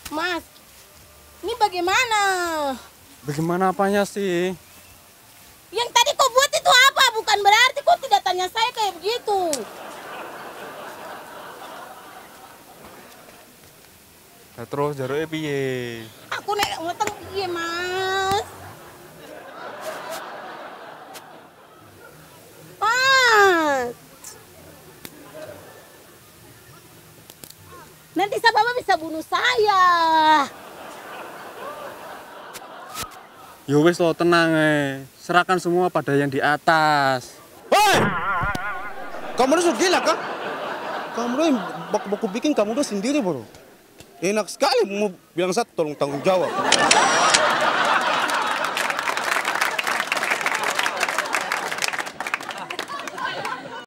Mas, ini bagaimana? Bagaimana apanya sih? Yang tadi kau buat itu apa? Bukan berarti kau tidak tanya saya kayak begitu. Nah, terus jaruke piye? Aku nek ngutang piye, Mas? Mas. Nanti Bapak bisa bunuh saya. Ya wis lo tenang serahkan semua pada yang di atas. Hei! Kamu udah gila kah? Kamu udah baku bikin kamu udah sendiri bro. Enak sekali mau bilang satu tolong tanggung jawab.